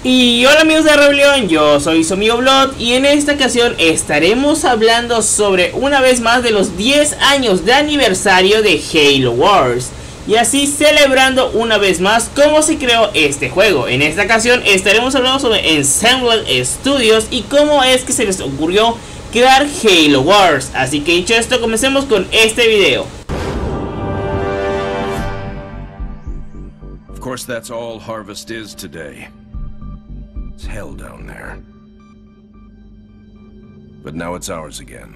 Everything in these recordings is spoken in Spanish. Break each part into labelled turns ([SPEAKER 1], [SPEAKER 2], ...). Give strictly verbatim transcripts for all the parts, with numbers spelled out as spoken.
[SPEAKER 1] Y hola amigos de Rebelión, yo soy su amigo Blood y en esta ocasión estaremos hablando sobre una vez más de los diez años de aniversario de Halo Wars. Y así celebrando una vez más cómo se creó este juego. En esta ocasión estaremos hablando sobre Ensemble Studios y cómo es que se les ocurrió crear Halo Wars. Así que dicho esto, comencemos con este video.
[SPEAKER 2] Of course, that's all Harvest is today. It's hell down there. But now it's ours again.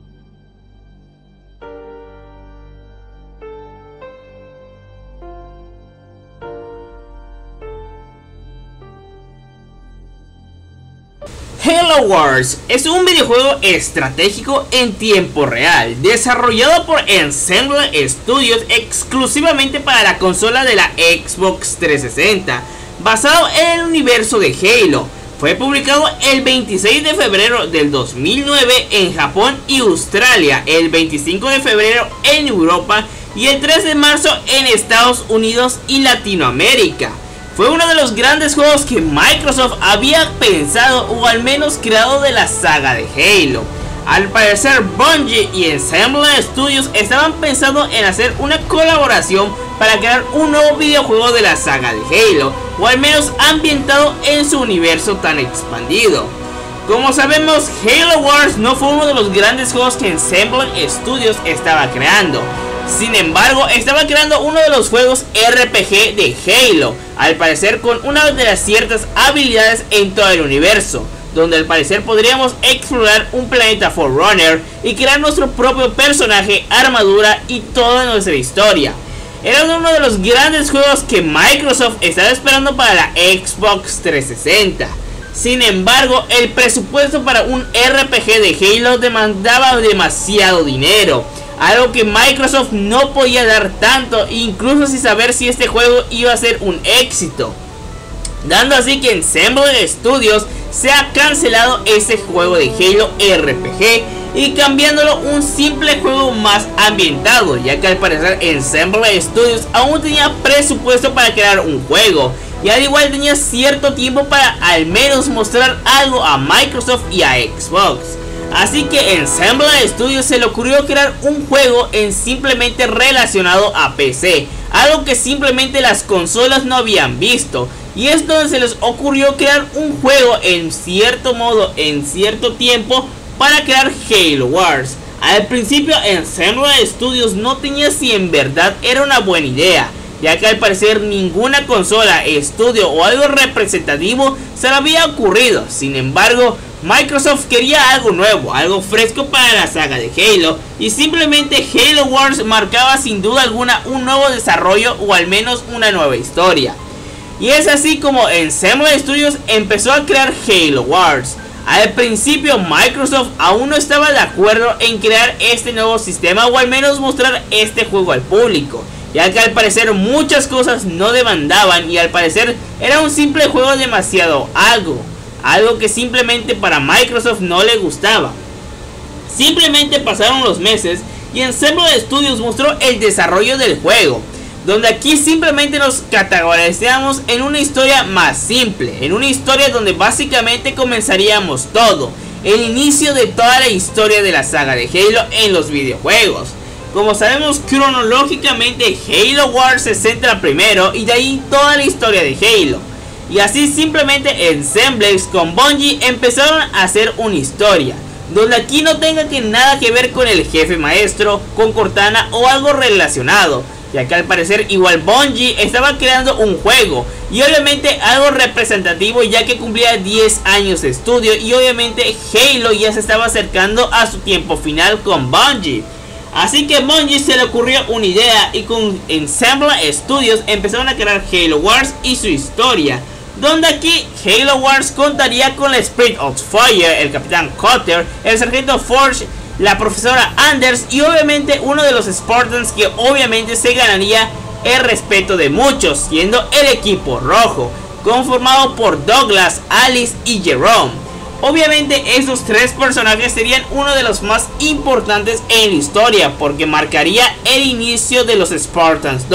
[SPEAKER 1] Halo Wars es un videojuego estratégico en tiempo real, desarrollado por Ensemble Studios exclusivamente para la consola de la Xbox trescientos sesenta, basado en el universo de Halo. Fue publicado el veintiséis de febrero del dos mil nueve en Japón y Australia, el veinticinco de febrero en Europa y el tres de marzo en Estados Unidos y Latinoamérica. Fue uno de los grandes juegos que Microsoft había pensado o al menos creado de la saga de Halo. Al parecer Bungie y Ensemble Studios estaban pensando en hacer una colaboración para crear un nuevo videojuego de la saga de Halo, o al menos ambientado en su universo tan expandido. Como sabemos, Halo Wars no fue uno de los grandes juegos que Ensemble Studios estaba creando. Sin embargo, estaba creando uno de los juegos R P G de Halo, al parecer con una de las ciertas habilidades en todo el universo, donde al parecer podríamos explorar un planeta Forerunner y crear nuestro propio personaje, armadura y toda nuestra historia. Era uno de los grandes juegos que Microsoft estaba esperando para la Xbox trescientos sesenta. Sin embargo, el presupuesto para un R P G de Halo demandaba demasiado dinero, algo que Microsoft no podía dar tanto, incluso sin saber si este juego iba a ser un éxito, dando así que Ensemble Studios se ha cancelado ese juego de Halo R P G y cambiándolo un simple juego más ambientado, ya que al parecer Ensemble Studios aún tenía presupuesto para crear un juego y al igual tenía cierto tiempo para al menos mostrar algo a Microsoft y a Xbox. Así que Ensemble Studios se le ocurrió crear un juego en simplemente relacionado a P C, algo que simplemente las consolas no habían visto, y es donde se les ocurrió crear un juego en cierto modo, en cierto tiempo, para crear Halo Wars. Al principio Ensemble Studios no tenía si en verdad era una buena idea, ya que al parecer ninguna consola, estudio o algo representativo se le había ocurrido. Sin embargo, Microsoft quería algo nuevo, algo fresco para la saga de Halo, y simplemente Halo Wars marcaba sin duda alguna un nuevo desarrollo o al menos una nueva historia. Y es así como Ensemble Studios empezó a crear Halo Wars. Al principio Microsoft aún no estaba de acuerdo en crear este nuevo sistema o al menos mostrar este juego al público, ya que al parecer muchas cosas no demandaban y al parecer era un simple juego demasiado algo. Algo que simplemente para Microsoft no le gustaba. Simplemente pasaron los meses y Ensemble Studios mostró el desarrollo del juego, donde aquí simplemente nos categorizamos en una historia más simple, en una historia donde básicamente comenzaríamos todo, el inicio de toda la historia de la saga de Halo en los videojuegos. Como sabemos, cronológicamente Halo Wars se centra primero y de ahí toda la historia de Halo. Y así simplemente Ensemble con Bungie empezaron a hacer una historia, donde aquí no tenga que nada que ver con el jefe maestro, con Cortana o algo relacionado, ya que al parecer igual Bungie estaba creando un juego y obviamente algo representativo, ya que cumplía diez años de estudio y obviamente Halo ya se estaba acercando a su tiempo final con Bungie. Así que Bungie se le ocurrió una idea y con Ensemble Studios empezaron a crear Halo Wars y su historia, donde aquí Halo Wars contaría con la Spirit of Fire, el Capitán Cutter, el Sargento Forge, la Profesora Anders y obviamente uno de los Spartans que obviamente se ganaría el respeto de muchos, siendo el equipo rojo, conformado por Douglas, Alice y Jerome. Obviamente esos tres personajes serían uno de los más importantes en la historia, porque marcaría el inicio de los Spartans dos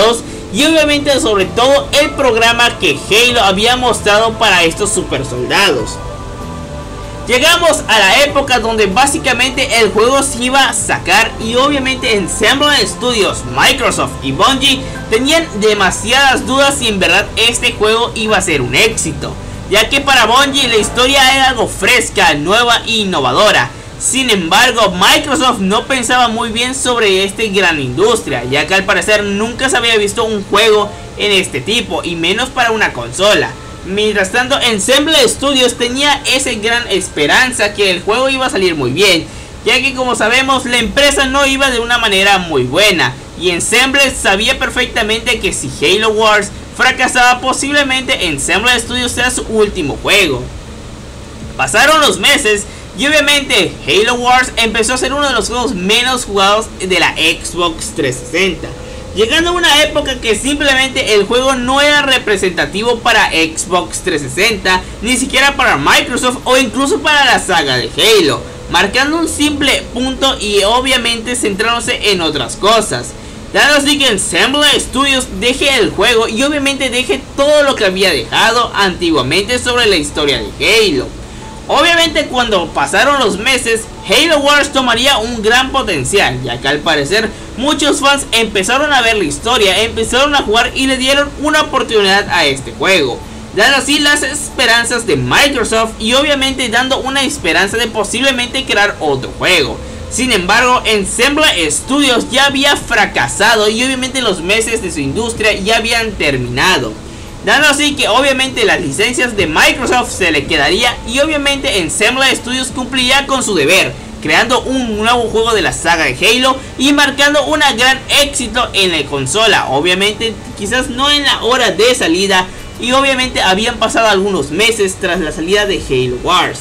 [SPEAKER 1] y obviamente sobre todo el programa que Halo había mostrado para estos super soldados. Llegamos a la época donde básicamente el juego se iba a sacar y obviamente Ensemble Studios, Microsoft y Bungie tenían demasiadas dudas si en verdad este juego iba a ser un éxito, ya que para Bungie la historia era algo fresca, nueva e innovadora. Sin embargo, Microsoft no pensaba muy bien sobre esta gran industria, ya que al parecer nunca se había visto un juego en este tipo, y menos para una consola. Mientras tanto, Ensemble Studios tenía esa gran esperanza que el juego iba a salir muy bien, ya que como sabemos la empresa no iba de una manera muy buena, y Ensemble sabía perfectamente que si Halo Wars fracasaba, posiblemente Ensemble Studios sea su último juego. Pasaron los meses y obviamente Halo Wars empezó a ser uno de los juegos menos jugados de la Xbox trescientos sesenta, llegando a una época que simplemente el juego no era representativo para Xbox trescientos sesenta, ni siquiera para Microsoft o incluso para la saga de Halo, marcando un simple punto y obviamente centrándose en otras cosas. Dando así que Ensemble Studios deje el juego y obviamente deje todo lo que había dejado antiguamente sobre la historia de Halo. Obviamente cuando pasaron los meses, Halo Wars tomaría un gran potencial, ya que al parecer muchos fans empezaron a ver la historia, empezaron a jugar y le dieron una oportunidad a este juego, dando así las esperanzas de Microsoft y obviamente dando una esperanza de posiblemente crear otro juego. Sin embargo, Ensemble Studios ya había fracasado y obviamente los meses de su industria ya habían terminado, dando así que obviamente las licencias de Microsoft se le quedaría y obviamente Ensemble Studios cumpliría con su deber, creando un nuevo juego de la saga de Halo y marcando un gran éxito en la consola. Obviamente quizás no en la hora de salida, y obviamente habían pasado algunos meses tras la salida de Halo Wars.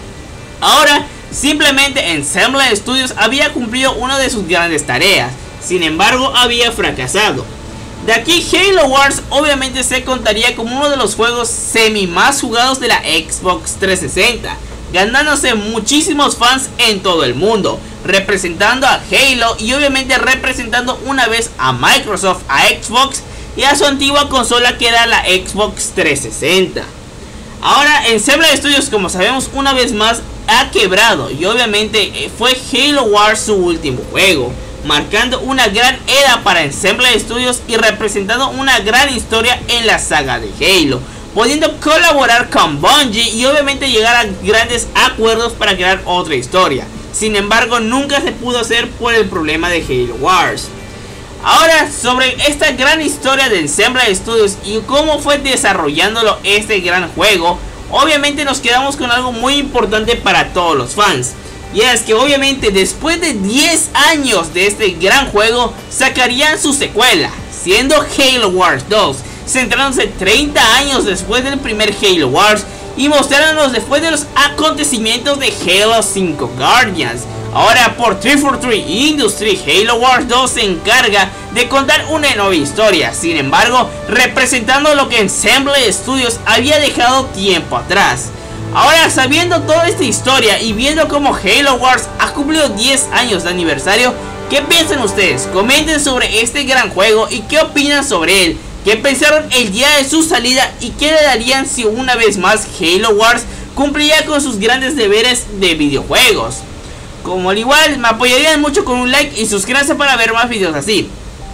[SPEAKER 1] Ahora simplemente Ensemble Studios había cumplido una de sus grandes tareas, sin embargo había fracasado. De aquí Halo Wars obviamente se contaría como uno de los juegos semi más jugados de la Xbox trescientos sesenta, ganándose muchísimos fans en todo el mundo, representando a Halo y obviamente representando una vez a Microsoft, a Xbox y a su antigua consola que era la Xbox trescientos sesenta. Ahora Ensemble Studios, como sabemos, una vez más ha quebrado y obviamente fue Halo Wars su último juego, marcando una gran era para Ensemble Studios y representando una gran historia en la saga de Halo, pudiendo colaborar con Bungie y obviamente llegar a grandes acuerdos para crear otra historia. Sin embargo, nunca se pudo hacer por el problema de Halo Wars. Ahora, sobre esta gran historia de Ensemble Studios y cómo fue desarrollándolo este gran juego, obviamente nos quedamos con algo muy importante para todos los fans. Y es que obviamente después de diez años de este gran juego, sacarían su secuela, siendo Halo Wars dos, centrándose treinta años después del primer Halo Wars y mostrándonos después de los acontecimientos de Halo cinco Guardians. Ahora por trescientos cuarenta y tres Industries, Halo Wars dos se encarga de contar una nueva historia, sin embargo representando lo que Ensemble Studios había dejado tiempo atrás. Ahora, sabiendo toda esta historia y viendo cómo Halo Wars ha cumplido diez años de aniversario, ¿qué piensan ustedes? Comenten sobre este gran juego y qué opinan sobre él, qué pensaron el día de su salida y qué le darían si una vez más Halo Wars cumplía con sus grandes deberes de videojuegos. Como al igual, me apoyarían mucho con un like y suscríbanse para ver más videos así.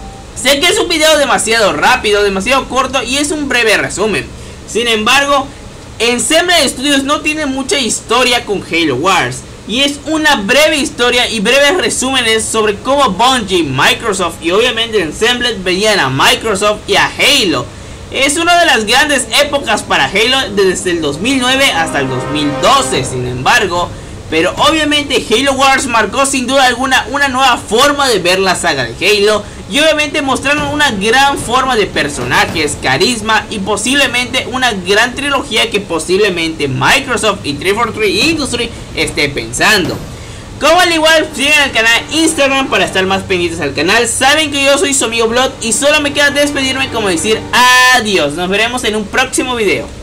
[SPEAKER 1] Sé que es un video demasiado rápido, demasiado corto y es un breve resumen. Sin embargo, Ensemble Studios no tiene mucha historia con Halo Wars y es una breve historia y breves resúmenes sobre cómo Bungie, Microsoft y obviamente Ensemble veían a Microsoft y a Halo. Es una de las grandes épocas para Halo desde el dos mil nueve hasta el dos mil doce, sin embargo, pero obviamente Halo Wars marcó sin duda alguna una nueva forma de ver la saga de Halo y obviamente mostraron una gran forma de personajes, carisma y posiblemente una gran trilogía que posiblemente Microsoft y trescientos cuarenta y tres Industries esté pensando. Como al igual, sigan el canal Instagram para estar más pendientes al canal. Saben que yo soy su amigo Blood y solo me queda despedirme como decir adiós. Nos veremos en un próximo video.